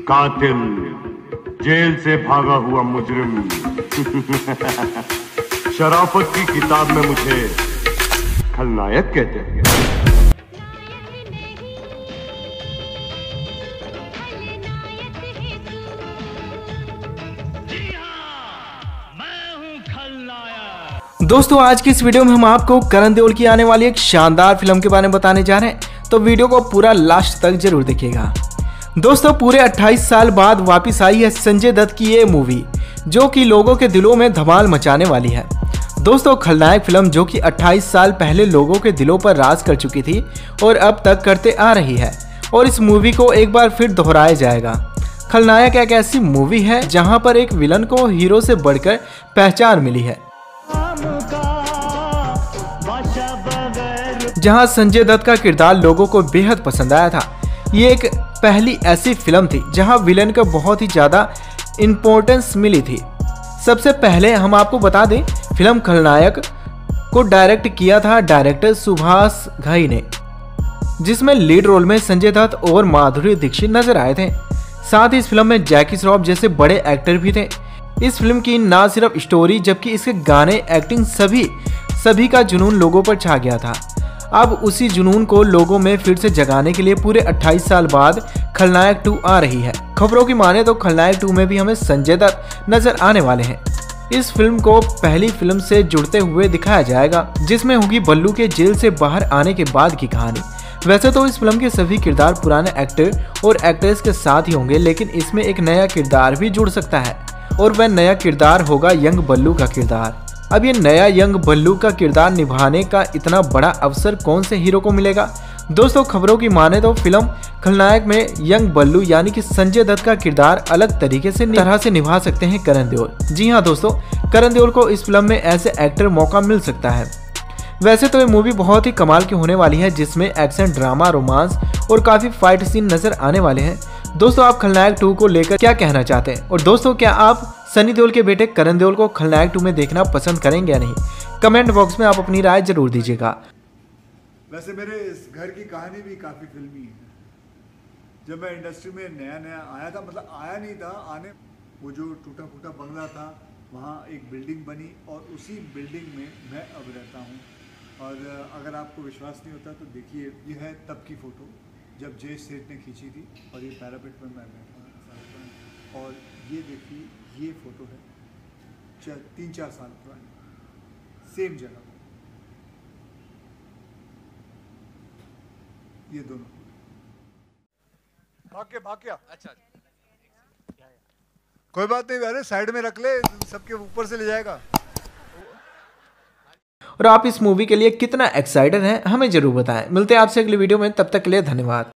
कातिल, जेल से भागा हुआ मुजरिम। शराफत की किताब में मुझे खलनायक कहते हैं। दोस्तों आज की इस वीडियो में हम आपको करण देओल की आने वाली एक शानदार फिल्म के बारे में बताने जा रहे हैं, तो वीडियो को पूरा लास्ट तक जरूर देखिएगा। दोस्तों पूरे 28 साल बाद वापस आई है संजय दत्त की ये मूवी, जो कि लोगों के दिलों में धमाल मचाने वाली है। दोस्तों खलनायक फिल्म जो कि 28 साल पहले लोगों के दिलों पर राज कर चुकी थी और अब तक करते आ रही है, और इस मूवी को एक बार फिर दोहराया जाएगा। खलनायक एक ऐसी मूवी है जहां पर एक विलन को हीरो से बढ़कर पहचान मिली है, जहां संजय दत्त का किरदार लोगों को बेहद पसंद आया था। ये एक पहली ऐसी फिल्म थी जहां विलन को बहुत ही ज्यादा इम्पोर्टेंस मिली थी। सबसे पहले हम आपको बता दें, फिल्म खलनायक को डायरेक्ट किया था डायरेक्टर सुभाष घई ने, जिसमें लीड रोल में संजय दत्त और माधुरी दीक्षित नजर आए थे। साथ ही इस फिल्म में जैकी श्रॉफ जैसे बड़े एक्टर भी थे। इस फिल्म की ना सिर्फ स्टोरी जबकि इसके गाने, एक्टिंग सभी का जुनून लोगों पर छा गया था। अब उसी जुनून को लोगों में फिर से जगाने के लिए पूरे 28 साल बाद खलनायक 2 आ रही है। खबरों की माने तो खलनायक 2 में भी हमें संजय दत्त नजर आने वाले हैं। इस फिल्म को पहली फिल्म से जुड़ते हुए दिखाया जाएगा, जिसमें होगी बल्लू के जेल से बाहर आने के बाद की कहानी। वैसे तो इस फिल्म के सभी किरदार पुराने एक्टर और एक्ट्रेस के साथ ही होंगे, लेकिन इसमें एक नया किरदार भी जुड़ सकता है, और वह नया किरदार होगा यंग बल्लू का किरदार। अब ये नया यंग बल्लू का किरदार निभाने का इतना बड़ा अवसर कौन से हीरो को मिलेगा? दोस्तों खबरों की माने तो फिल्म खलनायक में यंग बल्लू यानी कि संजय दत्त का किरदार अलग तरीके से निभा सकते हैं करण देओल। जी हाँ दोस्तों, करण देओल को इस फिल्म में ऐसे एक्टर मौका मिल सकता है। वैसे तो ये मूवी बहुत ही कमाल की होने वाली है, जिसमें एक्शन, ड्रामा, रोमांस और काफी फाइट सीन नजर आने वाले हैं। दोस्तों आप खलनायक 2 को लेकर क्या कहना चाहते हैं? और दोस्तों क्या आप सनी देओल के बेटे करण देओल को खलनायक 2 में देखना पसंद करेंगे या नहीं? कमेंट बॉक्स में आप अपनी राय जरूर दीजिएगा। वैसे मेरे इस घर की कहानी भी काफ़ी फिल्मी है। जब मैं इंडस्ट्री में नया आया था, मतलब आया नहीं था, आने वो जो टूटा फूटा बंगला था, वहाँ एक बिल्डिंग बनी और उसी बिल्डिंग में मैं अब रहता हूँ। और अगर आपको विश्वास नहीं होता तो देखिए, ये है तब की फ़ोटो जब जय सेठ ने खींची थी, और ये पैरापेट पर मैं बैठा हूँ। और ये देखिए, ये फ़ोटो है 3-4 साल पुरानी, सेम जगह, ये दोनों भाग गया। अच्छा कोई बात नहीं, अरे साइड में रख ले, सबके ऊपर से ले जाएगा। और आप इस मूवी के लिए कितना एक्साइटेड हैं हमें जरूर बताएं। मिलते हैं आपसे अगली वीडियो में, तब तक के लिए धन्यवाद।